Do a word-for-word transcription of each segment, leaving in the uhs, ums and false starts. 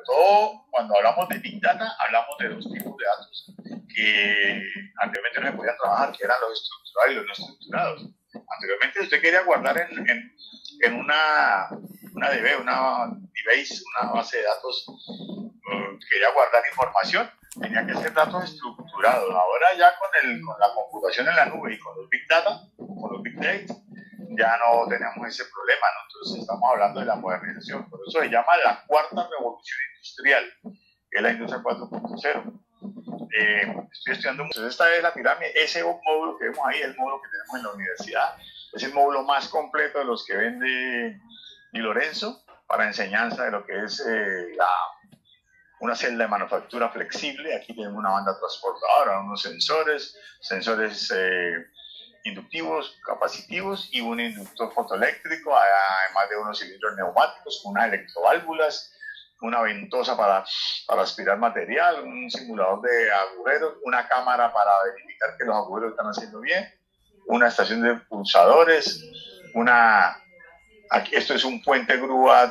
todo cuando hablamos de Big Data, hablamos de dos tipos de datos que anteriormente no se podían trabajar, que eran los estructurados y los no estructurados. Anteriormente, si usted quería guardar en, en, en una, una D B, una DBase, una base de datos, uh, quería guardar información, tenía que ser datos estructurados. Ahora ya con, el, con la computación en la nube y con los Big Data, con los Big Data, ya no tenemos ese problema, ¿no? Entonces estamos hablando de la modernización. Por eso se llama la cuarta revolución industrial, que es la industria cuatro punto cero. Eh, estoy estudiando mucho. Entonces esta es la pirámide. Ese módulo que vemos ahí es el módulo que tenemos en la universidad. Es el módulo más completo de los que vende Di Lorenzo para enseñanza de lo que es eh, la, una celda de manufactura flexible. Aquí tenemos una banda transportadora, unos sensores, sensores eh, inductivos, capacitivos y un inductor fotoeléctrico, además de unos cilindros neumáticos, unas electroválvulas, una ventosa para, para aspirar material, un simulador de agujeros, una cámara para verificar que los agujeros están haciendo bien, una estación de pulsadores, una... Aquí, esto es un puente grúa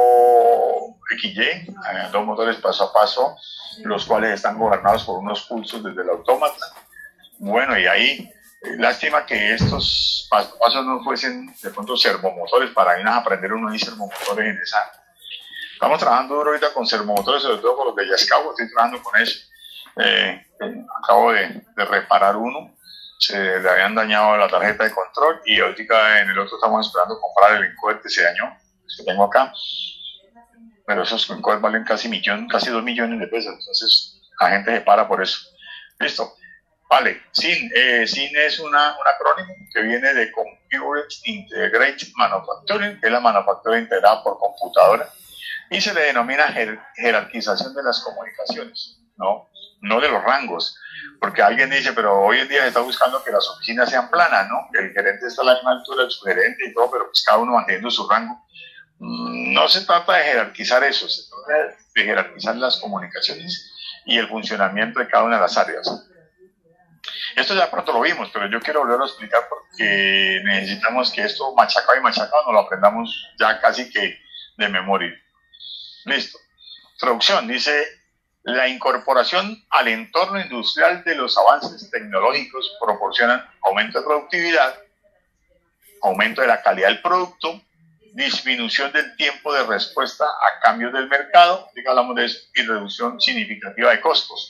tipo equis ye, eh, dos motores paso a paso, los cuales están gobernados por unos pulsos desde el autómata. Bueno, y ahí... Lástima que estos pasos no fuesen de pronto servomotores para irnos a aprender uno y servomotores en esa. Estamos trabajando duro ahorita con servomotores, sobre todo con los de Yaskawa, estoy trabajando con eso. Eh, acabo de, de reparar uno, se le habían dañado la tarjeta de control y ahorita en el otro estamos esperando comprar el encoder que se dañó, que tengo acá. Pero esos encoder valen casi millón, casi dos millones de pesos, entonces la gente se para por eso. Listo. Vale, S I N. Eh, S I N es una, un acrónimo que viene de Computer Integrated Manufacturing, que es la manufactura integrada por computadora, y se le denomina jer jerarquización de las comunicaciones, ¿no? No de los rangos, porque alguien dice, pero hoy en día se está buscando que las oficinas sean planas, ¿no? Que el gerente está a la misma altura del subgerente y todo, pero pues cada uno manteniendo su rango. No se trata de jerarquizar eso, se trata de jerarquizar las comunicaciones y el funcionamiento de cada una de las áreas. Esto ya pronto lo vimos, pero yo quiero volverlo a explicar porque necesitamos que esto machacado y machacado nos lo aprendamos ya casi que de memoria. Listo. Traducción, dice, la incorporación al entorno industrial de los avances tecnológicos proporcionan aumento de productividad, aumento de la calidad del producto, disminución del tiempo de respuesta a cambios del mercado, ya hablamos de eso, y reducción significativa de costos.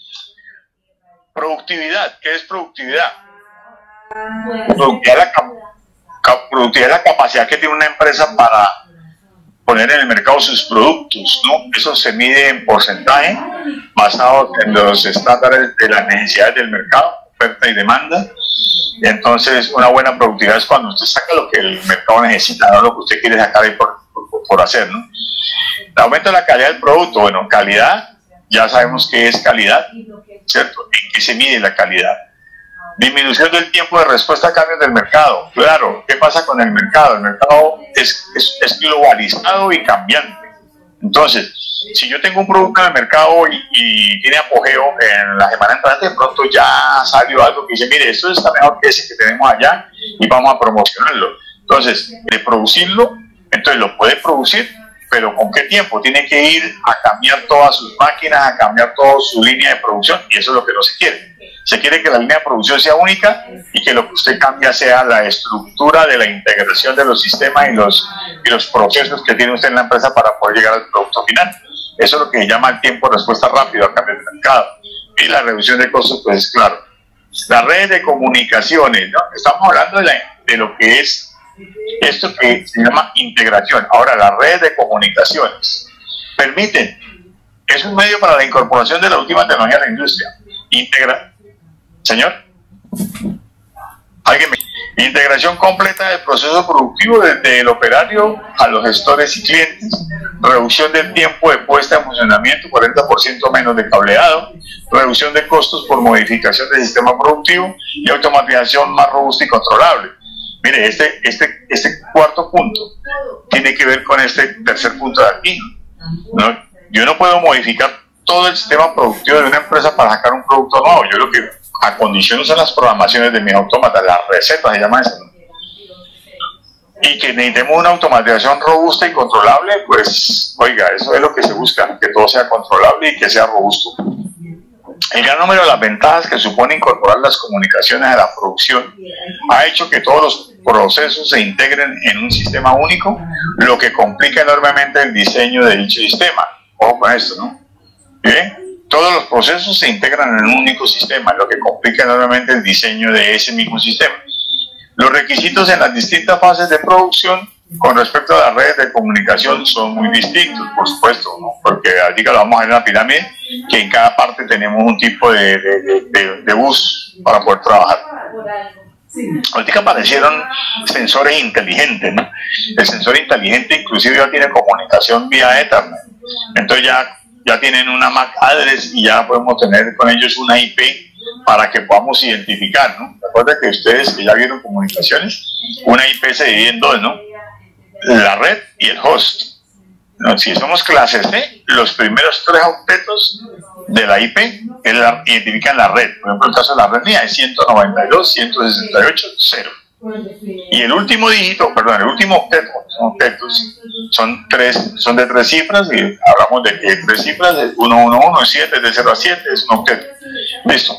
Productividad, ¿qué es productividad? Productividad es, la, productividad es la capacidad que tiene una empresa para poner en el mercado sus productos, ¿no? Eso se mide en porcentaje, basado en los estándares de las necesidades del mercado, oferta y demanda. Y entonces, una buena productividad es cuando usted saca lo que el mercado necesita, no lo que usted quiere sacar ahí por, por, por hacer, ¿no? El aumento de la calidad del producto, bueno, calidad, ya sabemos qué es calidad, ¿cierto? ¿En qué se mide la calidad? Disminución del tiempo de respuesta a cambios del mercado. Claro, ¿qué pasa con el mercado? El mercado es, es, es globalizado y cambiante. Entonces, si yo tengo un producto en el mercado y, y tiene apogeo en la semana entrante, de pronto ya salió algo que dice, mire, esto está mejor que ese que tenemos allá y vamos a promocionarlo. Entonces, de producirlo, entonces lo puede producir, pero ¿con qué tiempo? Tiene que ir a cambiar todas sus máquinas, a cambiar toda su línea de producción, y eso es lo que no se quiere. Se quiere que la línea de producción sea única y que lo que usted cambia sea la estructura de la integración de los sistemas y los, y los procesos que tiene usted en la empresa para poder llegar al producto final. Eso es lo que se llama el tiempo de respuesta rápido a cambio de mercado. Y la reducción de costos, pues es claro. Las redes de comunicaciones, ¿no? Estamos hablando de, la, de lo que es esto que se llama integración. Ahora, las redes de comunicaciones permiten, es un medio para la incorporación de la última tecnología a la industria. Integra, señor, alguien me... Integración completa del proceso productivo desde el operario a los gestores y clientes, reducción del tiempo de puesta en funcionamiento, cuarenta por ciento menos de cableado, reducción de costos por modificación del sistema productivo y automatización más robusta y controlable. Mire, este, este, este cuarto punto tiene que ver con este tercer punto de aquí, ¿no? Yo no puedo modificar todo el sistema productivo de una empresa para sacar un producto nuevo. Yo lo que acondiciono son las programaciones de mis autómatas, las recetas se llama eso, ¿no? y que necesitemos una automatización robusta y controlable, pues, oiga, eso es lo que se busca, que todo sea controlable y que sea robusto. El gran número de las ventajas que supone incorporar las comunicaciones a la producción ha hecho que todos los procesos se integren en un sistema único, lo que complica enormemente el diseño de dicho sistema. Ojo con esto, ¿no? ¿Bien? Todos los procesos se integran en un único sistema, lo que complica enormemente el diseño de ese mismo sistema. Los requisitos en las distintas fases de producción con respecto a las redes de comunicación son muy distintos, por supuesto, ¿no? Porque allí que lo vamos a ver en la pirámide, que en cada parte tenemos un tipo de, de, de, de, de bus para poder trabajar. Ahorita aparecieron sensores inteligentes, ¿no? El sensor inteligente inclusive ya tiene comunicación vía Ethernet. Entonces ya, ya tienen una M A C address y ya podemos tener con ellos una I P para que podamos identificar, ¿no? Recuerden que ustedes que ya vieron comunicaciones, una I P se divide en dos, ¿no? La red y el host. ¿No? Si somos clase C, los primeros tres octetos de la I P la, identifican la red. Por ejemplo, el caso de la red mía es ciento noventa y dos, ciento sesenta y ocho, cero. Y el último dígito, perdón, el último octeto, son octetos, son, tres, son de tres cifras, y hablamos de que tres cifras es uno uno uno, siete, de cero a siete, es un octeto. Listo.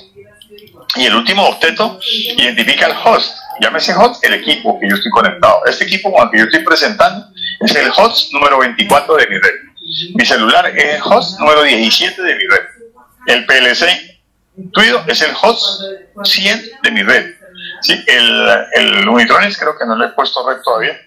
Y el último octeto identifica el host. Llámese host el equipo que yo estoy conectado. Este equipo con el que yo estoy presentando es el host número veinticuatro de mi red. Mi celular es el host número diecisiete de mi red. El P L C tuyo es el host cien de mi red. Sí, el, el Unitronics creo que no le he puesto red todavía.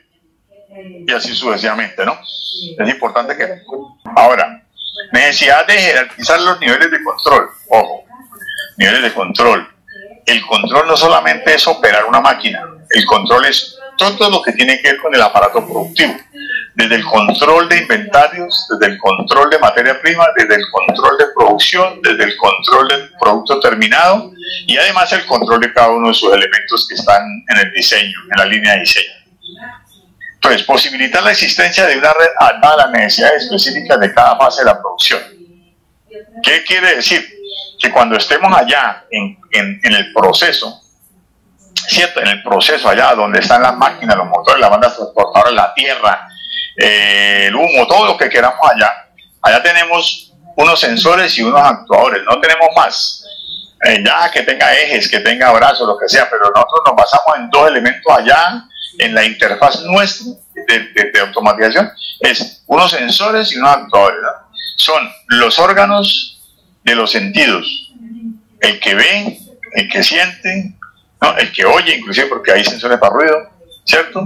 Y así sucesivamente, ¿no? Es importante que... Ahora, necesidad de jerarquizar los niveles de control. Ojo, niveles de control. El control no solamente es operar una máquina, el control es todo lo que tiene que ver con el aparato productivo, desde el control de inventarios, desde el control de materia prima, desde el control de producción, desde el control del producto terminado y además el control de cada uno de sus elementos que están en el diseño, en la línea de diseño. Entonces, posibilitar la existencia de una red adaptada a las necesidades específicas de cada fase de la producción. ¿Qué quiere decir? Que cuando estemos allá en, en, en el proceso, ¿cierto? En el proceso allá donde están las máquinas, los motores, las bandas transportadoras, la tierra, eh, el humo, todo lo que queramos allá, allá tenemos unos sensores y unos actuadores, no tenemos más. Eh, ya que tenga ejes, que tenga brazos, lo que sea, pero nosotros nos basamos en dos elementos allá, en la interfaz nuestra de, de, de automatización, es unos sensores y unos actuadores, ¿no? Son los órganos de los sentidos, el que ve, el que siente, ¿no? El que oye, inclusive porque hay sensores para ruido, ¿cierto?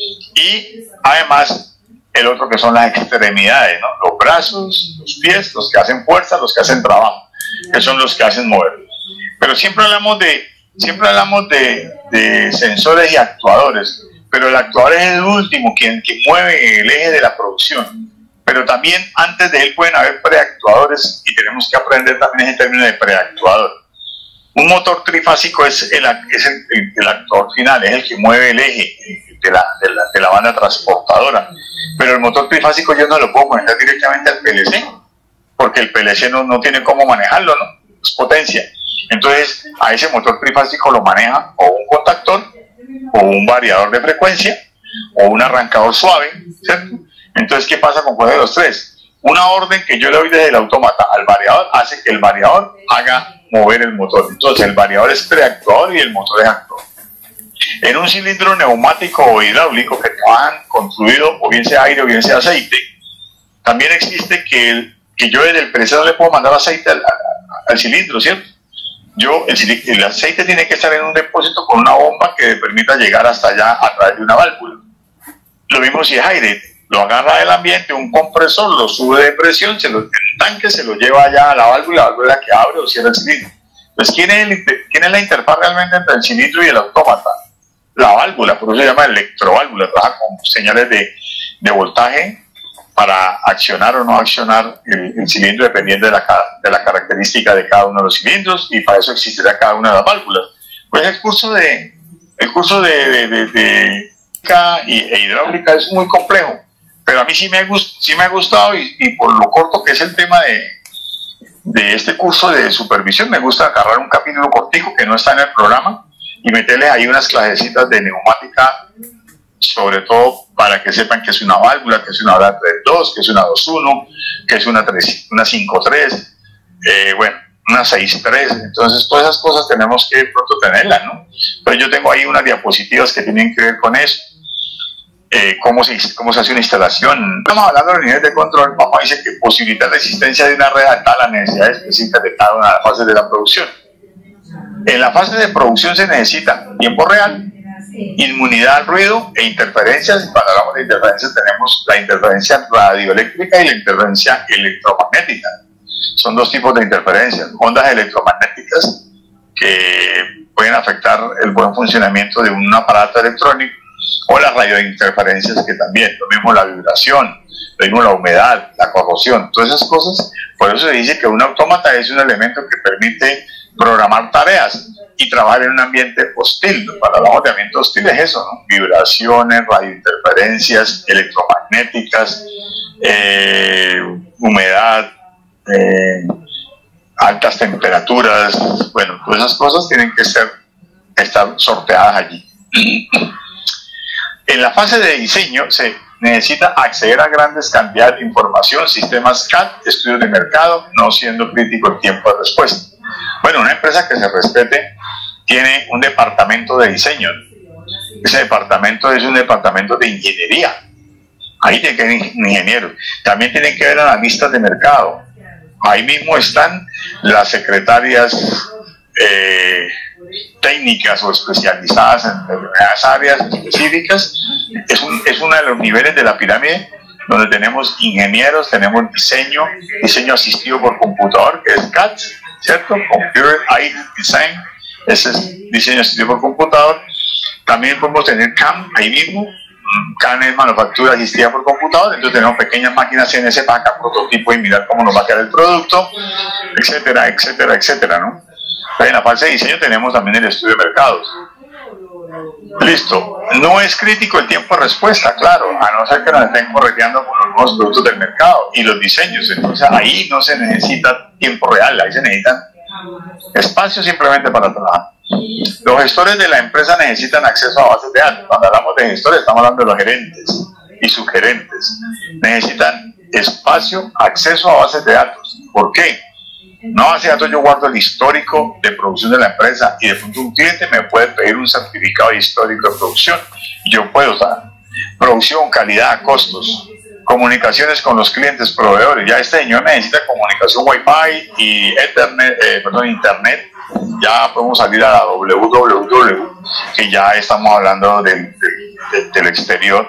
Y además el otro que son las extremidades, ¿no? Los brazos, los pies, los que hacen fuerza, los que hacen trabajo, que son los que hacen mover. Pero siempre hablamos de, siempre hablamos de, de sensores y actuadores, pero el actuador es el último, quien, quien mueve el eje de la producción. Pero también antes de él pueden haber preactuadores y tenemos que aprender también ese término de preactuador. Un motor trifásico es el, es el, el, el actuador final, es el que mueve el eje de la, de, la, de la banda transportadora. Pero el motor trifásico yo no lo puedo conectar directamente al P L C, porque el P L C no, no tiene cómo manejarlo, ¿no? Es potencia. Entonces a ese motor trifásico lo maneja o un contactor, o un variador de frecuencia, o un arrancador suave, ¿cierto? Entonces, ¿qué pasa con cualquiera de los tres? Una orden que yo le doy desde el autómata al variador hace que el variador haga mover el motor. Entonces, el variador es preactuador y el motor es actuador. En un cilindro neumático o hidráulico que trabajan construido, o bien sea aire o bien sea aceite, también existe que, el, que yo desde el P L C no le puedo mandar aceite al, al, al cilindro, ¿cierto? Yo, el, el aceite tiene que estar en un depósito con una bomba que le permita llegar hasta allá a través de una válvula. Lo mismo si es aire. Lo agarra del ambiente, un compresor, lo sube de presión, se lo, en un tanque se lo lleva allá a la válvula, la válvula que abre o cierra el cilindro. Entonces, ¿quién es, el, ¿quién es la interfaz realmente entre el cilindro y el autómata? La válvula, por eso se llama electroválvula, trabaja con señales de, de voltaje para accionar o no accionar el, el cilindro dependiendo de la, de la característica de cada uno de los cilindros, y para eso existirá cada una de las válvulas. Pues el curso de, el curso de, de, de, de y, e hidráulica es muy complejo. Pero a mí sí me, gust, sí me ha gustado y, y por lo corto que es el tema de, de este curso de supervisión, me gusta agarrar un capítulo cortico que no está en el programa y meterles ahí unas clasecitas de neumática sobre todo para que sepan que es una válvula, que es una válvula tres dos, que es una dos uno, que es una, tres, una cinco tres, eh, bueno, una seis tres. Entonces todas esas cosas tenemos que pronto tenerlas, ¿no? Pero yo tengo ahí unas diapositivas que tienen que ver con eso. Eh, cómo, se, cómo se hace una instalación. Estamos hablando de los niveles de control. Vamos a decir que posibilitar la existencia de una red adaptada a las necesidades específicas de cada una de las fases de la producción. En la fase de producción se necesita tiempo real, inmunidad al ruido e interferencias. Cuando hablamos de interferencias tenemos la interferencia radioeléctrica y la interferencia electromagnética. Son dos tipos de interferencias: ondas electromagnéticas que pueden afectar el buen funcionamiento de un aparato electrónico, o las radiointerferencias, que también, lo mismo la vibración, lo mismo la humedad, la corrosión, todas esas cosas. Por eso se dice que un autómata es un elemento que permite programar tareas y trabajar en un ambiente hostil. Cuando hablamos de ambiente hostil es eso, ¿no? Vibraciones, radiointerferencias electromagnéticas, eh, humedad, eh, altas temperaturas, bueno, todas esas cosas tienen que ser, estar sorteadas allí. En la fase de diseño se necesita acceder a grandes cantidades de información, sistemas C A D, estudios de mercado, no siendo crítico el tiempo de respuesta. Bueno, una empresa que se respete tiene un departamento de diseño. Ese departamento es un departamento de ingeniería. Ahí tiene que haber ingenieros. También tienen que haber analistas de mercado. Ahí mismo están las secretarias eh, técnicas o especializadas en determinadas áreas específicas. Es, un, es uno de los niveles de la pirámide donde tenemos ingenieros, tenemos diseño, diseño asistido por computador, que es C A D, ¿cierto? Computer Aided Design, ese es diseño asistido por computador. También podemos tener C A M ahí mismo. C A M es manufactura asistida por computador, entonces tenemos pequeñas máquinas C N C para sacar prototipos y mirar cómo nos va a quedar el producto, etcétera, etcétera, etcétera, ¿no? En la fase de diseño tenemos también el estudio de mercados. Listo. No es crítico el tiempo de respuesta, claro, a no ser que nos estén correteando con los nuevos productos del mercado y los diseños. Entonces ahí no se necesita tiempo real, ahí se necesitan espacio simplemente para trabajar. Los gestores de la empresa necesitan acceso a bases de datos. Cuando hablamos de gestores estamos hablando de los gerentes y subgerentes. Necesitan espacio, acceso a bases de datos. ¿Por qué? No hace datos, yo guardo el histórico de producción de la empresa y de pronto un cliente me puede pedir un certificado histórico de producción. Yo puedo dar producción, calidad, costos, comunicaciones con los clientes, proveedores. Ya este señor necesita comunicación Wi-Fi y Ethernet, eh, perdón, Internet. Ya podemos salir a la doble u doble u doble u, que ya estamos hablando del, del, del exterior.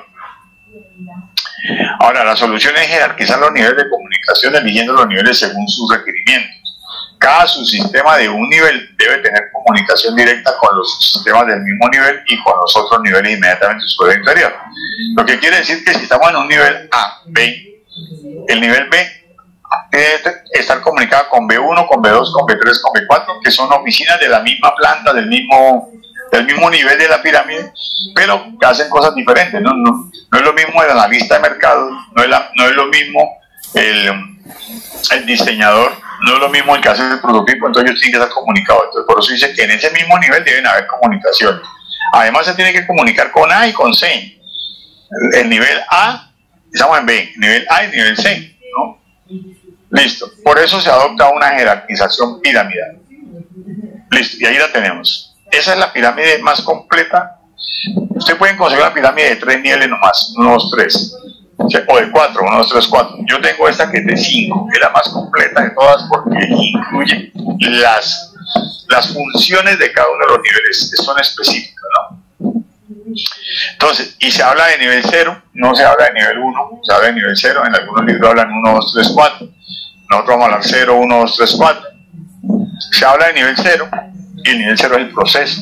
Ahora, la solución es jerarquizar los niveles de comunicación, eligiendo los niveles según sus requerimientos. Cada subsistema de un nivel debe tener comunicación directa con los sistemas del mismo nivel y con los otros niveles inmediatamente superior e inferior. Lo que quiere decir que si estamos en un nivel A, B, el nivel B debe estar comunicado con B uno, con B dos, con B tres, con B cuatro, que son oficinas de la misma planta, del mismo, del mismo nivel de la pirámide, pero que hacen cosas diferentes. No, no, no es lo mismo el analista de mercado, no es, la, no es lo mismo el, el diseñador, no es lo mismo el que hace el prototipo, entonces ellos tienen que estar comunicados. Entonces, por eso dice que en ese mismo nivel deben haber comunicación. Además se tiene que comunicar con A y con C. El, el nivel A, estamos en B, nivel A y nivel C, ¿no? Listo. Por eso se adopta una jerarquización piramidal. Listo, y ahí la tenemos. Esa es la pirámide más completa. Usted puede conseguir una pirámide de tres niveles nomás, uno, dos, tres. O de cuatro, uno, dos, tres, cuatro. Yo tengo esta que es de cinco, que es la más completa de todas porque incluye las, las funciones de cada uno de los niveles, que son específicas, ¿no? Entonces, y se habla de nivel cero, no se habla de nivel uno, se habla de nivel cero. En algunos libros hablan uno, dos, tres, cuatro. Nosotros vamos a hablar cero, uno, dos, tres, cuatro. Se habla de nivel cero, y el nivel cero es el proceso.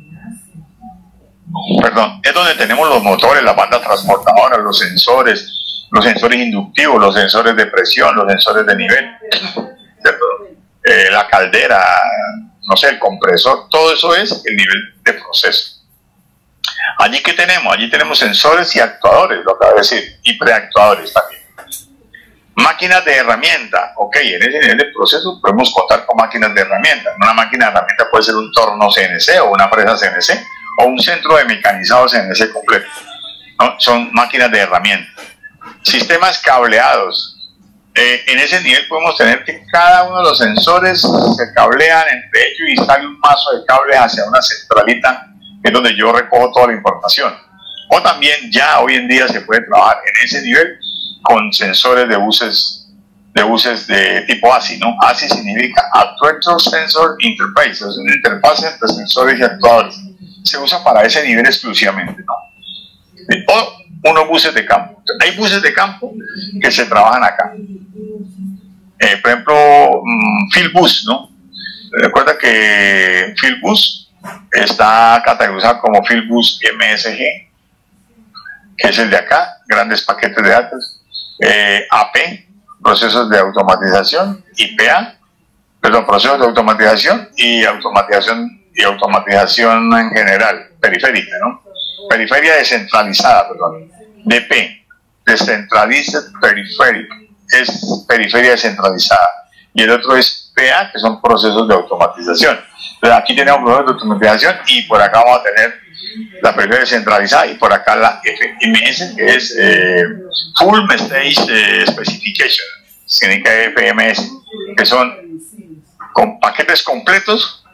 Perdón, es donde tenemos los motores, las bandas transportadoras, los sensores, los sensores inductivos, los sensores de presión, los sensores de nivel, eh, la caldera, no sé, el compresor, todo eso es el nivel de proceso. Allí que tenemos, allí tenemos sensores y actuadores, lo acabo de decir, y preactuadores también. Máquinas de herramienta, ok, en ese nivel de proceso podemos contar con máquinas de herramienta. Una máquina de herramienta puede ser un torno C N C o una presa C N C, o un centro de mecanizado C N C completo. ¿no? Son máquinas de herramienta. Sistemas cableados. Eh, en ese nivel podemos tener que cada uno de los sensores se cablean entre ellos y sale un mazo de cables hacia una centralita, que es donde yo recojo toda la información. O también ya hoy en día se puede trabajar en ese nivel con sensores de buses de buses de tipo A S I, ¿no? A S I significa Actuator Sensor Interface, es una interfaz entre sensores y actuadores. Se usa para ese nivel exclusivamente, ¿no? O unos buses de campo. Hay buses de campo que se trabajan acá. Eh, por ejemplo, mmm, Fieldbus, ¿no? Recuerda que Fieldbus está categorizado como Fieldbus M S G, que es el de acá, grandes paquetes de datos. Eh, A P, procesos de automatización, y P A, perdón, procesos de automatización y automatización y automatización en general, periférica, ¿no? Periferia descentralizada, perdón. D P, Decentralized Periphery, es periferia descentralizada. Y el otro es P A, que son procesos de automatización. Entonces aquí tenemos procesos de automatización y por acá vamos a tener la periferia descentralizada y por acá la F M S, que es eh, Full Message eh, Specification, significa F M S, que son con paquetes completos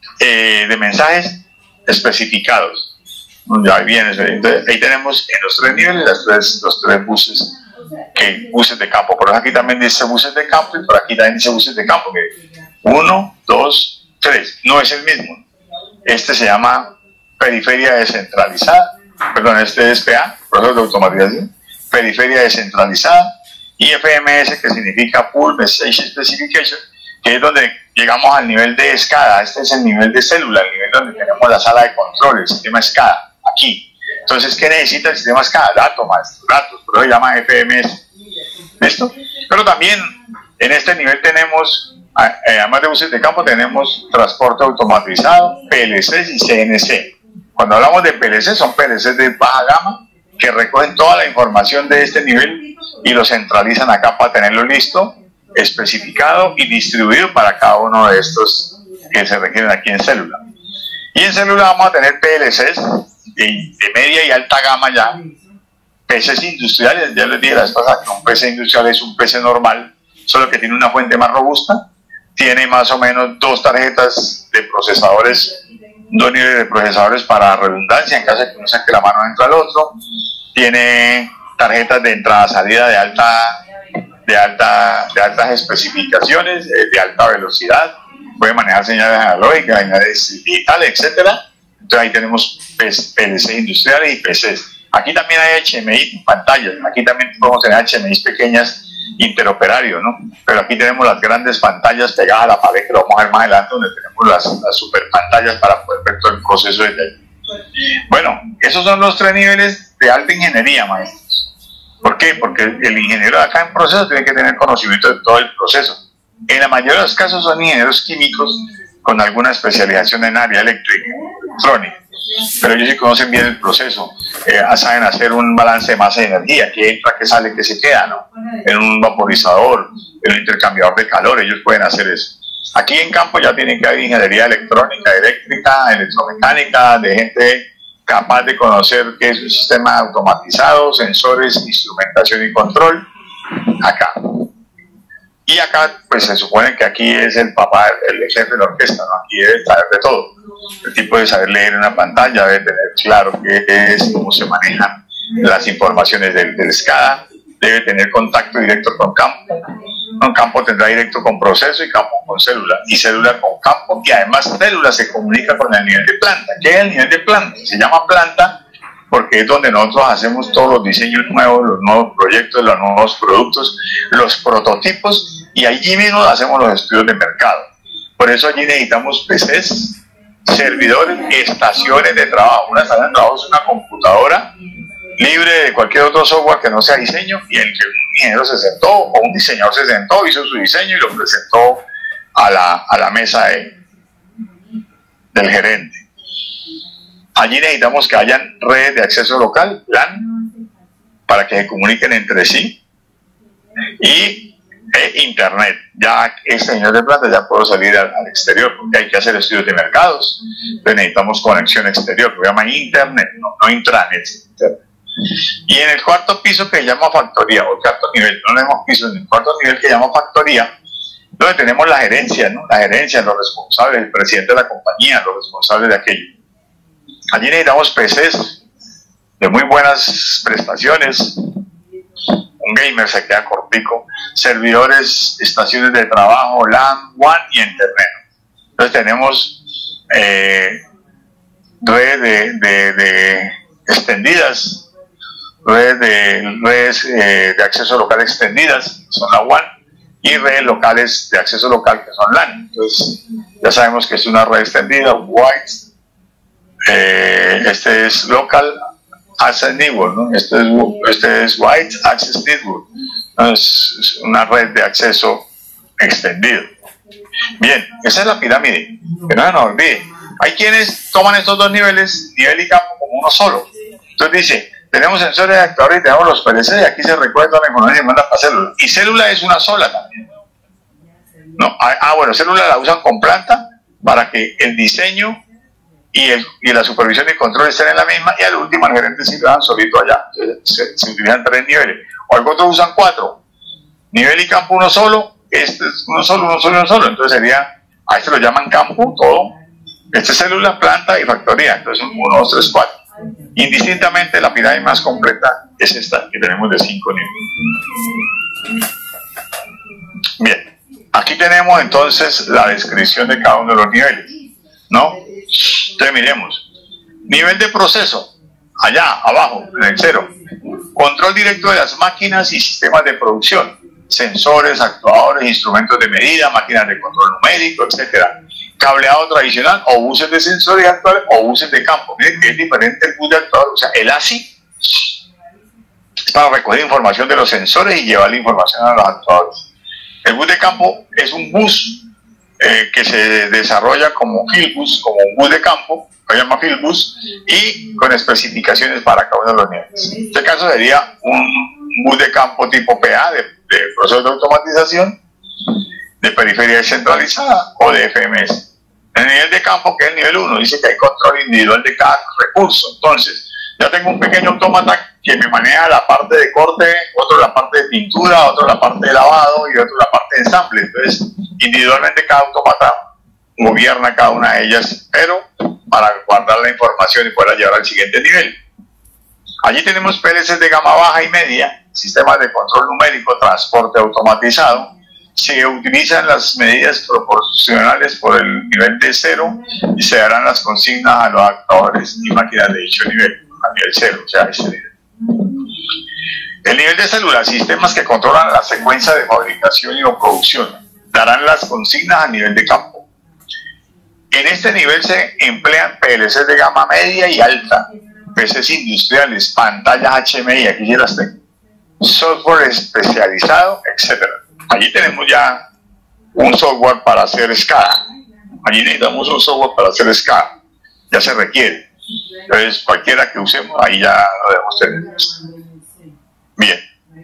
eh, de mensajes especificados. Ya viene, entonces, ahí tenemos en los tres niveles las tres, los tres buses, que buses de campo. Por aquí también dice buses de campo y por aquí también dice buses de campo. Que uno, dos, tres. No es el mismo. Este se llama periferia descentralizada. Perdón, este es P A, proceso de automatización. Periferia descentralizada. Y F M S, que significa Full Message Specification, que es donde llegamos al nivel de SCADA. Este es el nivel de célula, el nivel donde tenemos la sala de control, el sistema SCADA. Aquí. Entonces, ¿qué necesita el sistema SCADA? Datos, maestro, datos, por eso se llama F M S. ¿Listo? Pero también en este nivel tenemos, además de buses de campo, tenemos transporte automatizado, P L Cs y C N C. Cuando hablamos de P L C, son P L Cs de baja gama que recogen toda la información de este nivel y lo centralizan acá para tenerlo listo, especificado y distribuido para cada uno de estos que se requieren aquí en célula. Y en célula vamos a tener P L Cs de, de media y alta gama ya, P Cs industriales. Ya les dije la vez pasada que un P C industrial es un P C normal, solo que tiene una fuente más robusta, tiene más o menos dos tarjetas de procesadores, dos niveles de procesadores para redundancia en caso de que uno saque la mano dentro del otro, tiene tarjetas de entrada-salida de alta de alta de altas especificaciones, de alta velocidad, puede manejar señales analógicas, señales digitales, etcétera. Entonces ahí tenemos P L C industriales y P Cs. Aquí también hay H M I pantallas, aquí también podemos tener H M Is pequeñas interoperarios, ¿no? Pero aquí tenemos las grandes pantallas pegadas a la pared, que lo vamos a ver más adelante, donde tenemos las, las super pantallas para poder ver todo el proceso de detalle. Bueno, esos son los tres niveles de alta ingeniería, maestros. ¿Por qué? Porque el ingeniero de acá en proceso tiene que tener conocimiento de todo el proceso. En la mayoría de los casos son ingenieros químicos con alguna especialización en área eléctrica, electrónica, pero ellos sí conocen bien el proceso, eh, saben hacer un balance de masa de energía, qué entra, qué sale, qué se queda, ¿no? En un vaporizador, en un intercambiador de calor, ellos pueden hacer eso. Aquí en campo ya tienen que haber ingeniería electrónica, eléctrica, electromecánica, de gente capaz de conocer qué es un sistema automatizado, sensores, instrumentación y control, acá. Y acá, pues se supone que aquí es el papá, el jefe de la orquesta, ¿no? Aquí debe saber de todo. El tipo debe saber leer una pantalla, debe tener claro qué es, cómo se manejan las informaciones del, del SCADA, debe tener contacto directo con campo. Un campo tendrá directo con proceso y campo con célula, y célula con campo, y además célula se comunica con el nivel de planta. ¿Qué es el nivel de planta? Se llama planta porque es donde nosotros hacemos todos los diseños nuevos, los nuevos proyectos, los nuevos productos, los prototipos, y allí mismo hacemos los estudios de mercado. Por eso allí necesitamos P Cs, servidores, estaciones de trabajo. Una estación de trabajo es una computadora libre de cualquier otro software que no sea diseño, y en el que un ingeniero se sentó o un diseñador se sentó, hizo su diseño y lo presentó a la, a la mesa de, del gerente. Allí necesitamos que hayan redes de acceso local, LAN, para que se comuniquen entre sí, y e internet. Ya este señor de planta ya puedo salir al, al exterior, porque hay que hacer estudios de mercados, entonces necesitamos conexión exterior, que se llama internet, no, no intranet. Internet. Y en el cuarto piso, que se llama factoría, o el cuarto nivel, no tenemos piso, en el cuarto nivel que se llama factoría, donde tenemos la gerencia, ¿no? La gerencia, los responsables, el presidente de la compañía, los responsables de aquello. Allí necesitamos P Cs de muy buenas prestaciones, un gamer se queda cortico, servidores, estaciones de trabajo, LAN, WAN y Internet. Entonces tenemos eh, redes de, de, de extendidas, redes de, redes, eh, de acceso local extendidas, son la WAN, y redes locales de acceso local que son LAN. Entonces ya sabemos que es una red extendida, White, eh, este es Local Access Network, ¿no? este, es, este es White Access Network, ¿no? es, es una red de acceso extendido. Bien, esa es la pirámide, que no se nos olvide. Hay quienes toman estos dos niveles, nivel y campo, como uno solo. Entonces dice, tenemos sensores de actuadores y tenemos los P L C, y aquí se recuerda toda la información y manda para célula. Y célula es una sola también. No, ah, bueno, célula la usan con planta para que el diseño y, el, y la supervisión y control estén en la misma, y al último el gerente sí lo dan solito allá. Se, se utilizan tres niveles. O algunos usan cuatro. Nivel y campo uno solo, este es uno solo, uno solo, uno solo. Entonces sería, a este lo llaman campo, todo. Este es célula, planta y factoría. Entonces uno, dos, tres, cuatro. Indistintamente la pirámide más completa es esta que tenemos de cinco niveles. Bien, aquí tenemos entonces la descripción de cada uno de los niveles, ¿no? Entonces miremos, nivel de proceso, allá abajo en el cero, control directo de las máquinas y sistemas de producción, sensores, actuadores, instrumentos de medida, máquinas de control numérico, etcétera. Cableado tradicional, o buses de sensores actuales o buses de campo. Miren que es diferente el bus de actuador. O sea, el A S I es para recoger información de los sensores y llevar la información a los actuadores. El bus de campo es un bus eh, que se desarrolla como field bus, como un bus de campo, se llama field bus, y con especificaciones para cada uno de los niveles. En este caso sería un bus de campo tipo P A, de, de proceso de automatización, de periferia descentralizada o de F M S. En el nivel de campo, que es el nivel uno, dice que hay control individual de cada recurso. Entonces, ya tengo un pequeño autómata que me maneja la parte de corte, otro la parte de pintura, otro la parte de lavado y otro la parte de ensamble. Entonces, individualmente cada autómata gobierna cada una de ellas, pero para guardar la información y poderla llevar al siguiente nivel. Allí tenemos P L Cs de gama baja y media, sistemas de control numérico, transporte automatizado. Se utilizan las medidas proporcionales por el nivel de cero y se darán las consignas a los actuadores y máquinas de dicho nivel, a nivel cero, o sea, este nivel. El nivel de célula, sistemas que controlan la secuencia de fabricación y o producción, darán las consignas a nivel de campo. En este nivel se emplean P L Cs de gama media y alta, P Cs industriales, pantallas H M I, aquí ya las tengo, software especializado, etcétera. Allí tenemos ya un software para hacer SCADA. Allí necesitamos un software para hacer SCADA. Ya se requiere. Entonces, cualquiera que usemos, ahí ya lo debemos tener. Bien.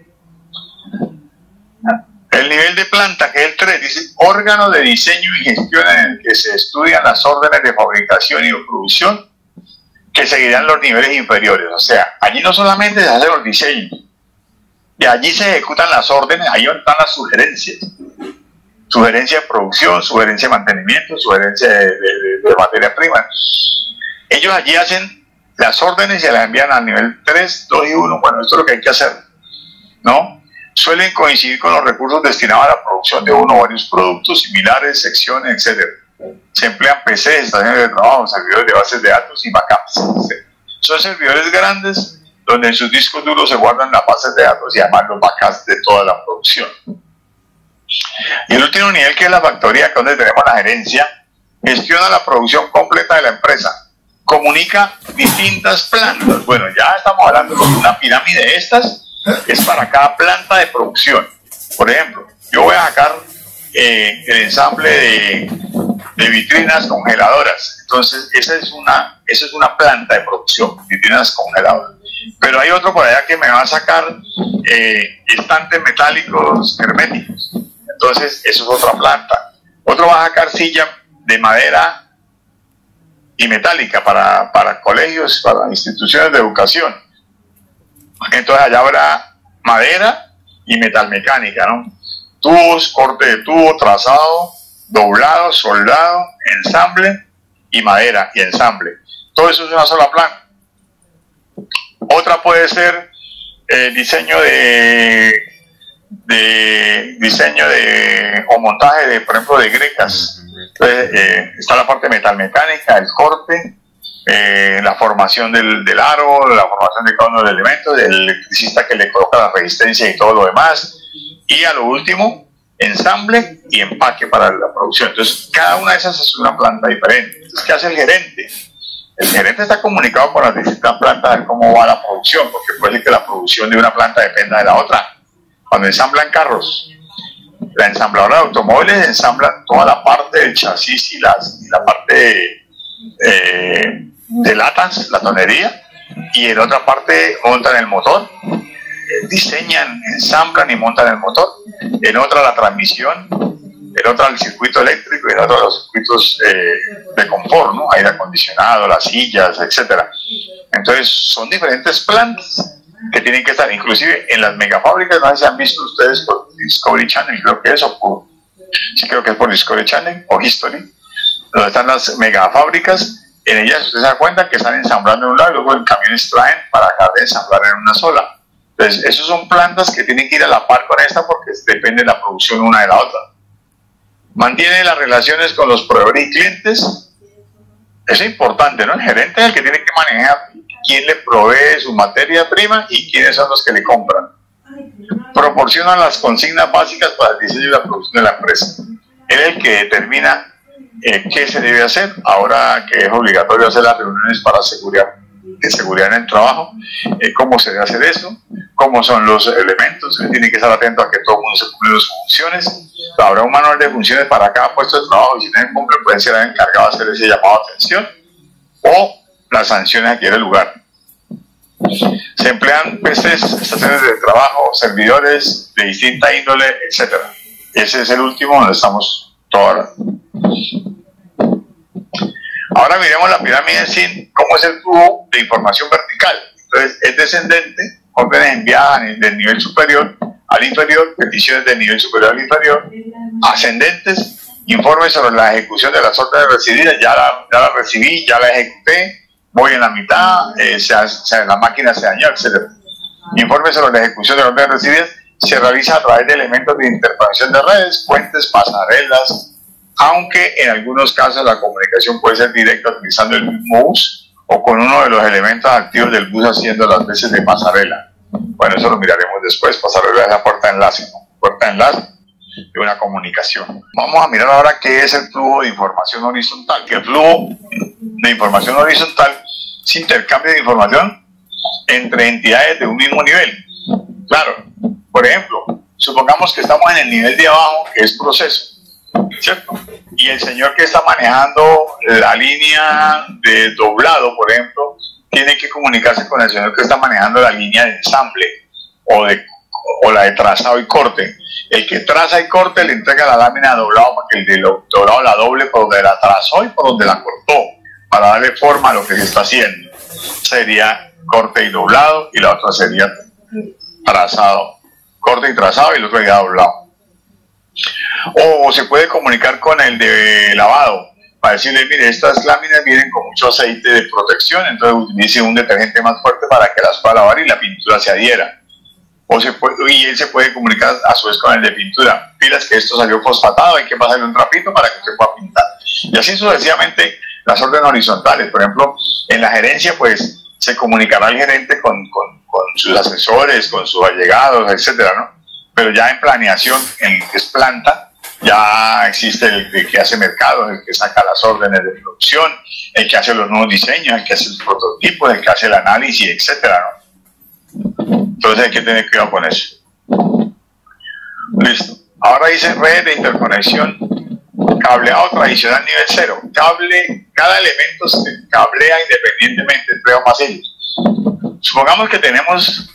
El nivel de planta, que es el tres, dice órgano de diseño y gestión en el que se estudian las órdenes de fabricación y de producción que seguirán los niveles inferiores. O sea, allí no solamente se hacen los diseños, y allí se ejecutan las órdenes, ahí están las sugerencias. Sugerencia de producción, sugerencia de mantenimiento, sugerencia de, de, de, de materia prima. Ellos allí hacen las órdenes y se las envían a nivel tres, dos y uno. Bueno, esto es lo que hay que hacer, ¿no? Suelen coincidir con los recursos destinados a la producción de uno o varios productos similares, secciones, etcétera. Se emplean P Cs, estaciones de trabajo, servidores de bases de datos y backups, etcétera. Son servidores grandes donde en sus discos duros se guardan las bases de datos y además los backups de toda la producción. Y el último nivel, que es la factoría, que es donde tenemos la gerencia, gestiona la producción completa de la empresa, comunica distintas plantas. Bueno, ya estamos hablando de una pirámide de estas, es para cada planta de producción. Por ejemplo, yo voy a sacar eh, el ensamble de, de vitrinas congeladoras. Entonces, esa es una, esa es una planta de producción, vitrinas congeladoras. Pero hay otro por allá que me va a sacar eh, estantes metálicos herméticos. Entonces, eso es otra planta. Otro va a sacar silla de madera y metálica para, para colegios, para instituciones de educación. Entonces allá habrá madera y metalmecánica, ¿no? Tubos, corte de tubo, trazado, doblado, soldado, ensamble y madera y ensamble. Todo eso es una sola planta. Otra puede ser eh, diseño de, de diseño de o montaje de, por ejemplo, de grecas. Entonces eh, está la parte metalmecánica, el corte, eh, la formación del, del aro, la formación de cada uno de los elementos, el electricista que le coloca la resistencia y todo lo demás, y a lo último ensamble y empaque para la producción. Entonces cada una de esas es una planta diferente. Entonces, ¿qué hace el gerente? El gerente está comunicado con las distintas plantas de cómo va la producción, porque puede ser que la producción de una planta dependa de la otra. Cuando ensamblan carros, la ensambladora de automóviles ensambla toda la parte del chasis y, las, y la parte eh, de latas, la tonería, y en otra parte montan el motor, eh, diseñan, ensamblan y montan el motor, en otra la transmisión, en otra el circuito eléctrico y en otro los circuitos eh, de confort, ¿no? Aire acondicionado, las sillas, etcétera. Entonces son diferentes plantas que tienen que estar, inclusive en las megafábricas. No sé si han visto ustedes por Discovery Channel, creo que es, o por, sí creo que es por Discovery Channel o History, donde están las megafábricas. En ellas usted se da cuenta que están ensamblando en un lado y luego en camiones traen para acabar de ensamblar en una sola. Entonces, esas son plantas que tienen que ir a la par con esta porque depende de la producción una de la otra. Mantiene las relaciones con los proveedores y clientes. Eso es importante, ¿no? El gerente es el que tiene que manejar quién le provee su materia prima y quiénes son los que le compran. Proporciona las consignas básicas para el diseño y la producción de la empresa. Él es el que determina eh, qué se debe hacer, ahora que es obligatorio hacer las reuniones para seguridad, de seguridad en el trabajo, eh, cómo se debe hacer eso, cómo son los elementos. Él tiene que estar atento a que todo el mundo se cumpla sus funciones. Habrá un manual de funciones para cada puesto de trabajo y si no se cumple puede ser el encargado de hacer ese llamado de atención o las sanciones a aquel lugar. Se emplean P Cs, estaciones de trabajo, servidores de distinta índole, etcétera. Ese es el último donde estamos ahora. Ahora miremos la pirámide sin cómo es el flujo de información vertical. Entonces es descendente, órdenes enviadas del nivel superior al inferior, peticiones del nivel superior al inferior, ascendentes, informes sobre la ejecución de las órdenes recibidas, ya la, ya la recibí, ya la ejecuté, voy en la mitad, eh, se, se, la máquina se dañó, etcétera. Informes sobre la ejecución de las órdenes recibidas se realiza a través de elementos de interconexión de redes, puentes, pasarelas, aunque en algunos casos la comunicación puede ser directa utilizando el mismo bus o con uno de los elementos activos del bus haciendo las veces de pasarela. Bueno, eso lo miraremos después. Pasarela es la puerta de enlace, ¿no? Puerta de enlace de una comunicación. Vamos a mirar ahora qué es el flujo de información horizontal. Que el flujo de información horizontal es intercambio de información entre entidades de un mismo nivel. Claro, por ejemplo, supongamos que estamos en el nivel de abajo, que es proceso, ¿cierto? Y el señor que está manejando la línea de doblado, por ejemplo, tiene que comunicarse con el señor que está manejando la línea de ensamble o, de, o la de trazado y corte. El que traza y corte le entrega la lámina doblado para que el de doblado la doble por donde la trazó y por donde la cortó, para darle forma a lo que se está haciendo. Sería corte y doblado, y la otra sería trazado. Corte y trazado, y el otro sería doblado. O se puede comunicar con el de lavado, para decirle, mire, estas láminas vienen con mucho aceite de protección, entonces utilice un detergente más fuerte para que las pueda lavar y la pintura se adhiera. O se puede, y él se puede comunicar a su vez con el de pintura. Pilas que esto salió fosfatado, hay que pasarle un trapito para que se pueda pintar. Y así sucesivamente las órdenes horizontales. Por ejemplo, en la gerencia, pues, se comunicará el gerente con, con, con sus asesores, con sus allegados, etcétera, ¿no? Pero ya en planeación, en lo que es planta, ya existe el, el que hace mercados, el que saca las órdenes de producción, el que hace los nuevos diseños, el que hace los prototipos, el que hace el análisis, etcétera, ¿no? Entonces hay que tener cuidado con eso. Listo. Ahora dice red de interconexión, cableado tradicional nivel cero. Cable, cada elemento se cablea independientemente entre ambas ellos. Supongamos que tenemos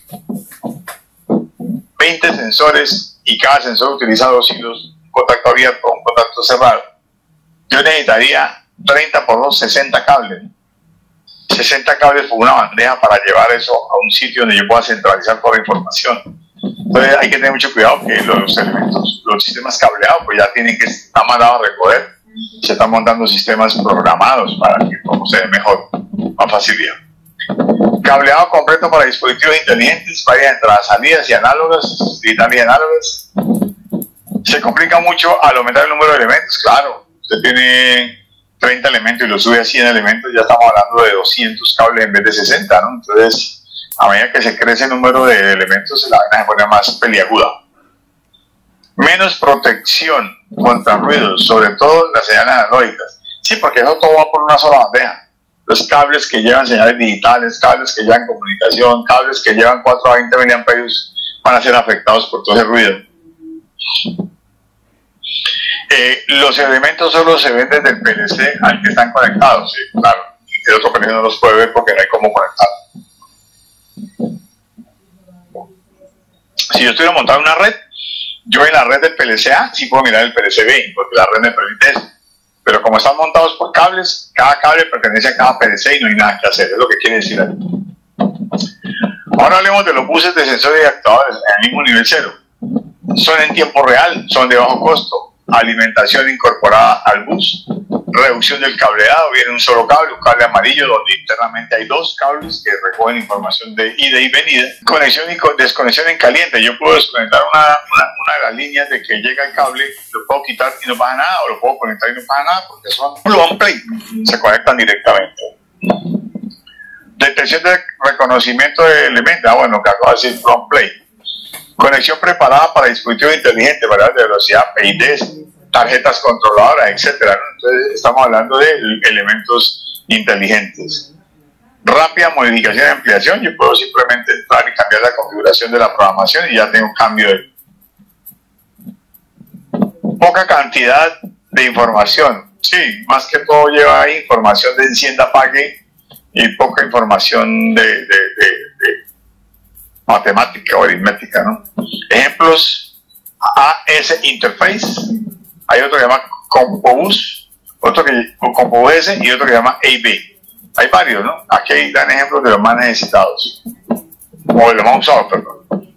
veinte sensores y cada sensor utiliza dos hilos, un contacto abierto o un contacto cerrado. Yo necesitaría treinta por dos, sesenta cables. sesenta cables por una bandeja para llevar eso a un sitio donde yo pueda centralizar toda la información. Entonces hay que tener mucho cuidado que los elementos, los sistemas cableados, pues ya tienen que estar mandados a recoger. Se están montando sistemas programados para que todo se dé mejor, más facilidad. Cableado completo para dispositivos inteligentes, varias entradas, salidas y análogas, digitales y análogas. Se complica mucho al aumentar el número de elementos. Claro, usted tiene treinta elementos y lo sube a cien elementos, ya estamos hablando de doscientos cables en vez de sesenta, ¿no? Entonces, a medida que se crece el número de elementos, la vaina se pone más peliaguda. Menos protección contra ruidos, sobre todo las señales analógicas. Sí, porque eso todo va por una sola bandeja. Los cables que llevan señales digitales, cables que llevan comunicación, cables que llevan cuatro a veinte miliamperios van a ser afectados por todo ese ruido. Eh, los elementos solo se ven desde el P L C al que están conectados, sí, claro. El otro P L C no los puede ver porque no hay cómo conectar. Si yo estuviera montando una red, yo en la red del P L C A sí puedo mirar el P L C B, porque la red me permite eso. Pero como están montados por cables, cada cable pertenece a cada P L C y no hay nada que hacer, es lo que quiere decir aquí. Ahora hablemos de los buses de sensores y actuadores en el mismo nivel cero. Son en tiempo real, son de bajo costo, alimentación incorporada al bus, reducción del cableado, viene un solo cable, un cable amarillo donde internamente hay dos cables que recogen información de ida y venida, conexión y desconexión en caliente. Yo puedo desconectar una, una, una de las líneas de que llega el cable, lo puedo quitar y no pasa nada, o lo puedo conectar y no pasa nada, porque son plug and play, se conectan directamente. Detección de reconocimiento de elementos, ah bueno, que acabo de decir plug and play. Conexión preparada para dispositivos inteligentes, variables de velocidad, P I Ds, tarjetas controladoras, etcétera, ¿no? Entonces estamos hablando de elementos inteligentes. Rápida modificación y ampliación, yo puedo simplemente entrar y cambiar la configuración de la programación y ya tengo un cambio de... Poca cantidad de información, sí, más que todo lleva información de encienda, apague y poca información de, de, de, de matemática o aritmética, ¿no? Ejemplos: A S Interface, hay otro que se llama CompoBus, otro que CompoBus y otro que se llama A B. Hay varios, ¿no? Aquí dan ejemplos de los más necesitados, o de los más usados, perdón.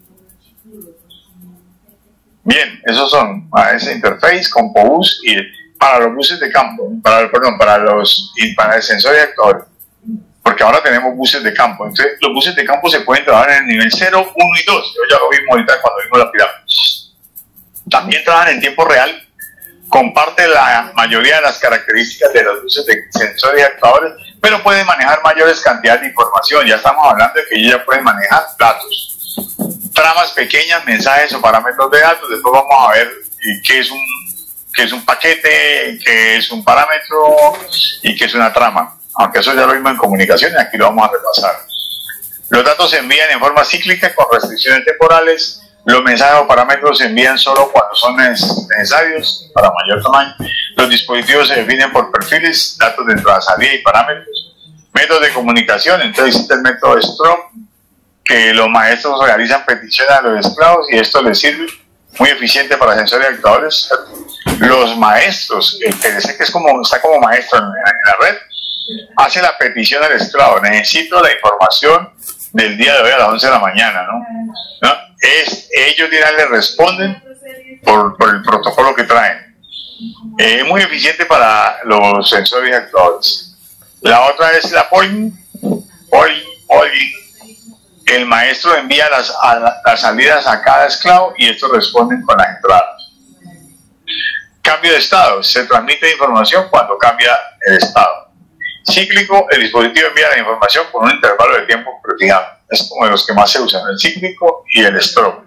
Bien, esos son A S Interface, CompoBus y para los buses de campo, para, perdón, para los para el sensor y actuadores. Porque ahora tenemos buses de campo. Entonces, los buses de campo se pueden trabajar en el nivel cero, uno y dos. Yo ya lo vimos ahorita cuando vimos la pirámide. También trabajan en tiempo real. Comparte la mayoría de las características de los buses de sensores y actuadores, pero pueden manejar mayores cantidades de información. Ya estamos hablando de que ellos ya pueden manejar datos. Tramas pequeñas, mensajes o parámetros de datos. Después vamos a ver qué es un, qué es un paquete, qué es un parámetro y qué es una trama. Aunque eso ya lo vimos en comunicación y aquí lo vamos a repasar. Los datos se envían en forma cíclica con restricciones temporales. Los mensajes o parámetros se envían solo cuando son necesarios para mayor tamaño. Los dispositivos se definen por perfiles, datos de entrada, salida y parámetros. Métodos de comunicación, entonces existe el método Strobe, que los maestros realizan peticiones a los esclavos y esto les sirve, muy eficiente para sensores y actuadores. Los maestros, el P L C que es como, está como maestro en, en la red, hace la petición al esclavo: necesito la información del día de hoy a las once de la mañana, ¿no? ¿No? Es, ellos dirán, le responden por, por el protocolo que traen. Es eh, muy eficiente para los sensores y actuadores. La otra es la polling. Polling. El maestro envía las, a, las salidas a cada esclavo y estos responden con las entradas. Cambio de estado. Se transmite información cuando cambia el estado. Cíclico, el dispositivo envía la información con un intervalo de tiempo prefijado. Es como de los que más se usan, el cíclico y el strobe.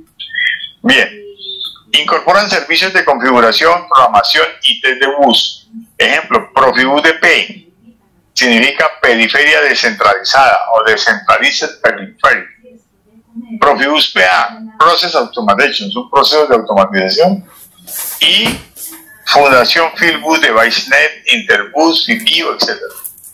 Bien, incorporan servicios de configuración, programación y test de bus. Ejemplo, Profibus D P significa periferia descentralizada o Decentralized Periphery. Profibus P A, Process Automation, son procesos de automatización. Y Fundación Fieldbus, DeviceNet, Interbus, C P U, etcétera.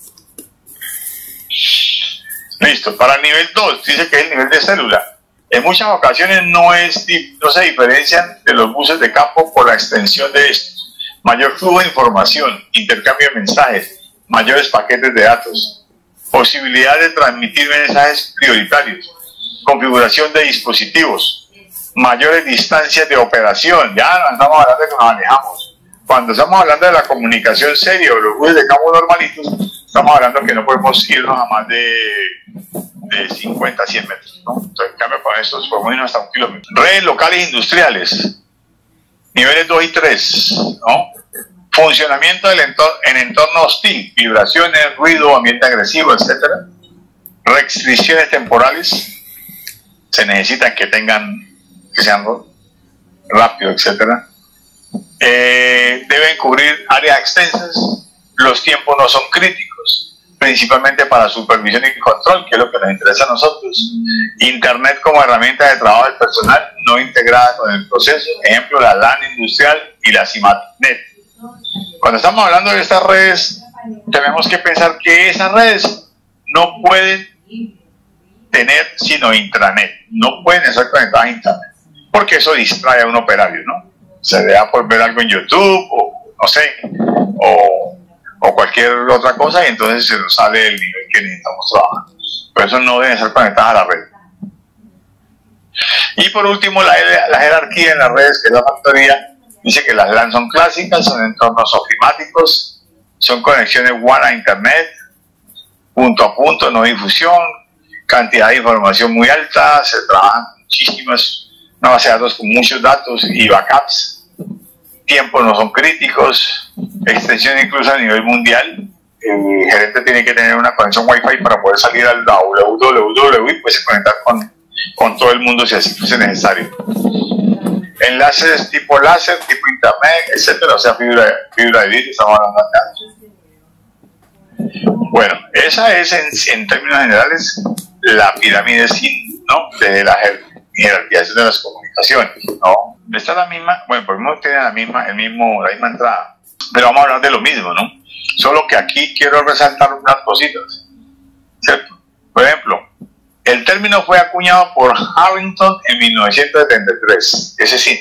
Listo, para el nivel dos, dice que es el nivel de célula. En muchas ocasiones no, es, no se diferencian de los buses de campo por la extensión de estos. Mayor flujo de información, intercambio de mensajes, mayores paquetes de datos. posibilidad de transmitir mensajes prioritarios, configuración de dispositivos, mayores distancias de operación. Ya no estamos hablando de que nos manejamos. Cuando estamos hablando de la comunicación seria o los buses de campo normalitos, estamos hablando que no podemos irnos a más de, de cincuenta a cien metros, ¿no? Entonces, en cambio, con estos podemos irnos hasta un kilómetro. Redes locales industriales, niveles dos y tres, ¿no? Funcionamiento del entorno, en entorno hostil, vibraciones, ruido, ambiente agresivo, etcétera. Restricciones temporales, se necesitan que tengan, que sean rápido, etcétera. Eh, deben cubrir áreas extensas, los tiempos no son críticos, principalmente para supervisión y control, que es lo que nos interesa a nosotros. Internet como herramienta de trabajo del personal no integrada con el proceso, ejemplo la LAN industrial y la CIMATNET. Cuando estamos hablando de estas redes, tenemos que pensar que esas redes no pueden tener sino intranet, no pueden estar conectadas a internet, porque eso distrae a un operario, ¿no? Se deja por ver algo en YouTube, o no sé, o, o cualquier otra cosa, y entonces se nos sale el nivel que necesitamos trabajar. Por eso no deben estar conectadas a la red. Y por último, la, la jerarquía en las redes, que es la factoría, dice que las LAN son clásicas, son entornos ofimáticos, son conexiones WAN a internet, punto a punto, no difusión, cantidad de información muy alta, se trabajan muchísimas, una base de datos con muchos datos y backups, tiempos no son críticos, extensión incluso a nivel mundial. El gerente tiene que tener una conexión Wi-Fi para poder salir al W W W y pues conectar con, con todo el mundo si así fuese necesario. Enlaces tipo láser, tipo internet, etcétera, o sea, fibra, fibra de vidrio, estamos hablando acá. Bueno, esa es en, en términos generales la pirámide sin, ¿no? De la jerarquización de las comunicaciones, ¿no? Esta es la misma, bueno, por mismo tiene la misma, el mismo, la misma entrada, pero vamos a hablar de lo mismo, ¿no? Solo que aquí quiero resaltar unas cositas, ¿cierto? Por ejemplo, el término fue acuñado por Harrington en mil novecientos setenta y tres, ese SIN.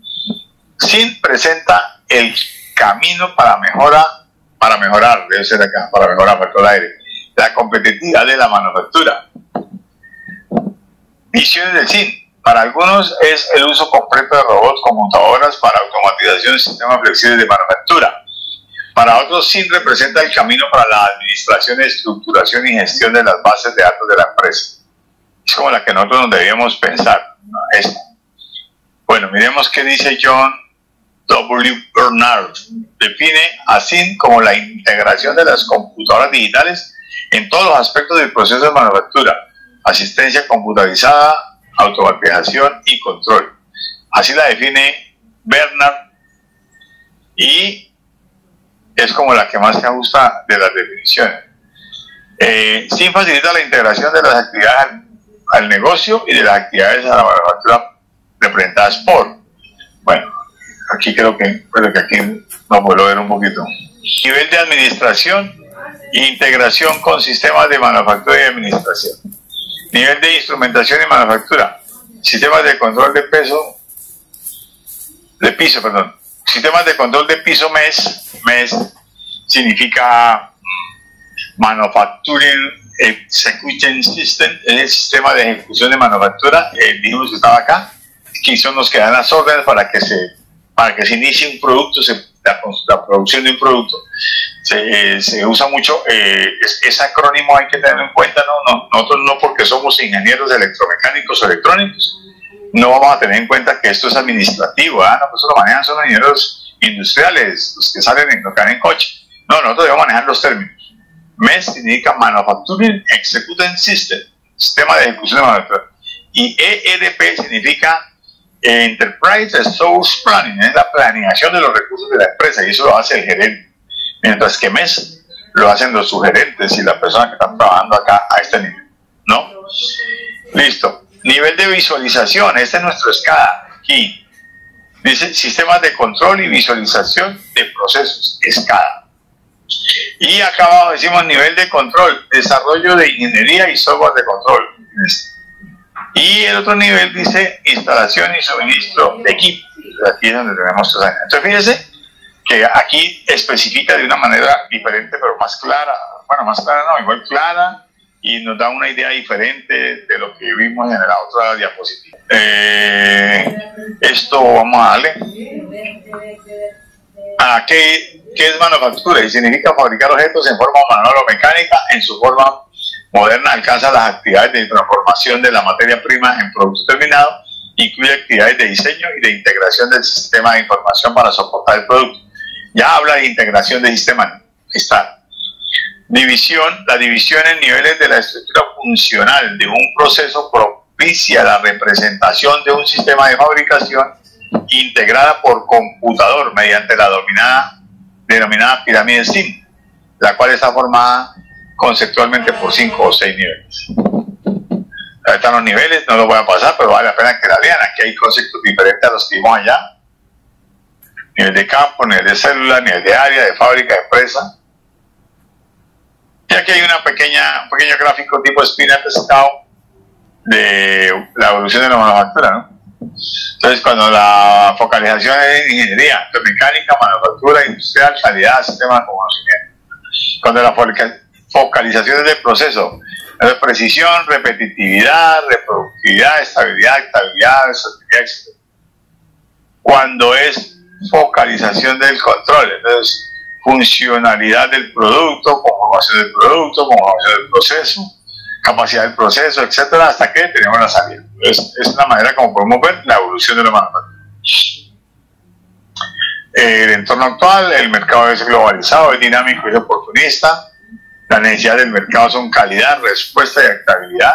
SIN presenta el camino para mejora, para mejorar, debe ser acá, para mejorar, faltó el aire, la competitividad de la manufactura. Visiones del SIN. Para algunos es el uso completo de robots, computadoras para automatización de sistemas flexibles de manufactura. Para otros, SIN representa el camino para la administración, estructuración y gestión de las bases de datos de la empresa. Es como la que nosotros nos debíamos pensar, ¿no? Esta. Bueno, miremos qué dice John W. Bernard. Define a SIN como la integración de las computadoras digitales en todos los aspectos del proceso de manufactura, asistencia computarizada, automatización y control. Así la define Bernard y es como la que más se ajusta de las definiciones. Eh, SIN facilita la integración de las actividades al, al negocio y de las actividades a la manufactura representadas por. Bueno, aquí creo que, creo que aquí nos vuelvo a ver un poquito. Nivel de administración e integración con sistemas de manufactura y administración. Nivel de instrumentación y manufactura. Sistemas de control de peso, de piso, perdón. Sistemas de control de piso M E S. M E S significa Manufacturing Execution System, es el sistema de ejecución de manufactura. Eh, dijimos que estaba acá. Aquí son los que dan las órdenes para que se, para que se inicie un producto, se, la, la producción de un producto. Se, eh, se usa mucho, eh, es, ese acrónimo hay que tenerlo en cuenta, ¿no? No, nosotros no, porque somos ingenieros electromecánicos o electrónicos, no vamos a tener en cuenta que esto es administrativo, ¿ah? No, pues eso lo manejan son los ingenieros industriales, los que salen en, los que van en coche. No, nosotros debemos manejar los términos. M E S significa Manufacturing Execution System, sistema de ejecución de manufactura. Y E R P significa Enterprise Resource Planning, es la planeación de los recursos de la empresa, y eso lo hace el gerente. Mientras que M E S lo hacen los sugerentes y las personas que están trabajando acá a este nivel, ¿no? Listo. Nivel de visualización, este es nuestro SCADA, aquí. Dice sistemas de control y visualización de procesos, SCADA. Y acá abajo decimos nivel de control, desarrollo de ingeniería y software de control. Y el otro nivel dice instalación y suministro de equipo. Aquí es donde tenemos tres años. Entonces fíjense que aquí especifica de una manera diferente pero más clara bueno, más clara no, igual clara, y nos da una idea diferente de lo que vimos en la otra diapositiva. Eh, esto vamos a darle. Ah, ¿qué, ¿Qué es manufactura? Y significa fabricar objetos en forma manual o mecánica. En su forma moderna alcanza las actividades de transformación de la materia prima en producto terminado, incluye actividades de diseño y de integración del sistema de información para soportar el producto. Ya habla de integración de sistema. Está. División. La división en niveles de la estructura funcional de un proceso propicia la representación de un sistema de fabricación integrada por computador mediante la denominada, denominada pirámide S I M, la cual está formada conceptualmente por cinco o seis niveles. Ahí están los niveles, no los voy a pasar, pero vale la pena que la lean. Aquí hay conceptos diferentes a los que vimos allá. Nivel de campo, nivel de célula, nivel de área, de fábrica, de empresa. Y aquí hay una pequeña, un pequeño gráfico tipo espina pescado de la evolución de la manufactura, ¿no? Entonces, cuando la focalización es en ingeniería, mecánica, manufactura, industrial, calidad, sistemas de conocimiento. Cuando la focalización es del proceso, es precisión, repetitividad, reproductividad, estabilidad, estabilidad, versatilidad, etcétera. Cuando es focalización del control, entonces funcionalidad del producto, conformación del producto, conformación del proceso, capacidad del proceso, etcétera, hasta que tenemos la salida. Entonces, es una manera como podemos ver la evolución de la manufactura. El entorno actual, el mercado es globalizado, es dinámico y es oportunista. Las necesidades del mercado son calidad, respuesta y adaptabilidad.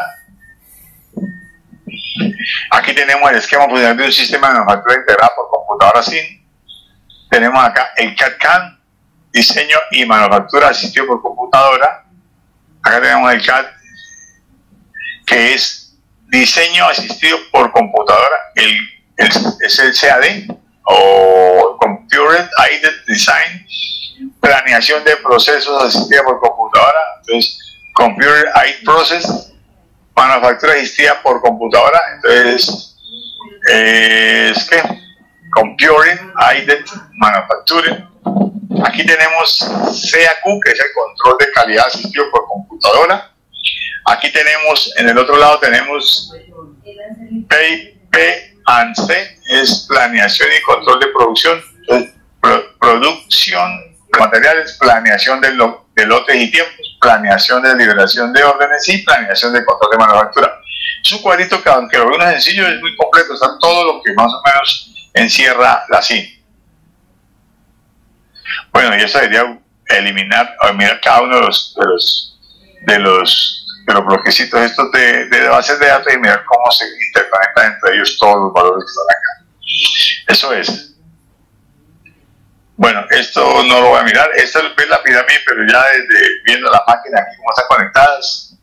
Aquí tenemos el esquema funcional de un sistema de manufactura integrado por computadora S I M. Tenemos acá el C A D/C A M, diseño y manufactura asistido por computadora. Acá tenemos el C A D, que es diseño asistido por computadora, el, el, es el C A D, o Computer Aided Design, planeación de procesos asistida por computadora. Entonces, Computer Aided Process, manufactura asistida por computadora. Entonces, eh, es que Computer Aided Manufacturing. Aquí tenemos C A Q, que es el control de calidad asistido por computadora. Aquí tenemos, en el otro lado tenemos P P and C, es planeación y control de producción. Entonces, pro, producción de materiales, planeación de, lo, de lotes y tiempos, planeación de liberación de órdenes y planeación de control de manufactura. Es un cuadrito que, aunque lo veo sencillo, es muy completo, está todo lo que más o menos encierra la S I M. Bueno, y eso debería eliminar o mirar cada uno de los de los de los, de los bloquecitos estos de, de bases de datos y mirar cómo se interconectan entre ellos todos los valores que están acá. Eso es. Bueno, esto no lo voy a mirar. Esta es la pirámide, pero ya desde viendo la máquina aquí cómo están conectadas.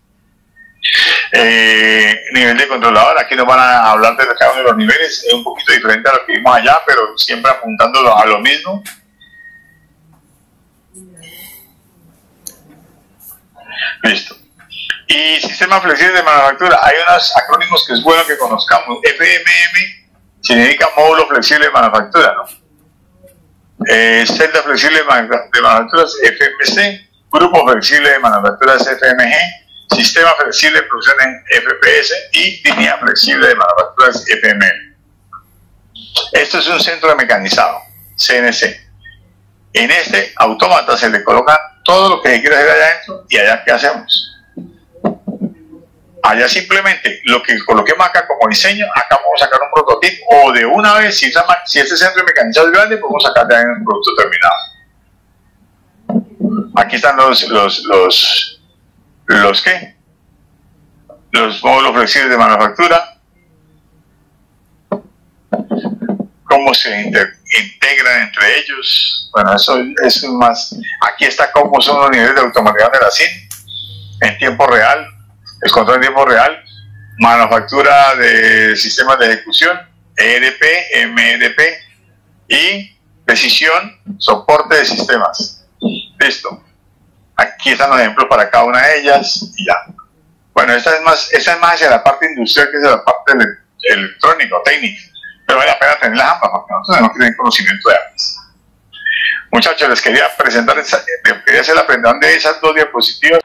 Eh, nivel de controlador, aquí nos van a hablar de cada uno de los niveles. Es un poquito diferente a lo que vimos allá, pero siempre apuntando a lo mismo. Listo. Y sistema flexible de manufactura. Hay unos acrónimos que es bueno que conozcamos. F M M significa módulo flexible de manufactura, ¿no? Eh, celda flexible de manufactura es F M C. Grupo flexible de manufactura es F M G. Sistema flexible de producción en F P S. Y línea flexible de manufactura es F M L. Esto es un centro de mecanizado, C N C. En este autómata se le coloca todo lo que se quiere hacer allá adentro. Y allá, ¿qué hacemos? Allá simplemente lo que coloquemos acá como diseño, acá vamos a sacar un prototipo, o de una vez, si, esa, si este centro de mecanizado es grande, podemos sacar ya un producto terminado. Aquí están los los los los ¿qué? Los módulos flexibles de manufactura, cómo se inter, integran entre ellos. Bueno, eso es más. Aquí está cómo son los niveles de automatización de la S I M en tiempo real, el control en tiempo real, manufactura de sistemas de ejecución, E R P, M R P y decisión, soporte de sistemas. Listo. Aquí están los ejemplos para cada una de ellas y ya. Bueno, esta es más, esta es más hacia la parte industrial que hacia la parte electrónica o técnica, pero vale la pena tener las ambas porque nosotros tenemos que tener conocimiento de ambas. Muchachos, les quería presentar, esa, les quería hacer la presentación de esas dos diapositivas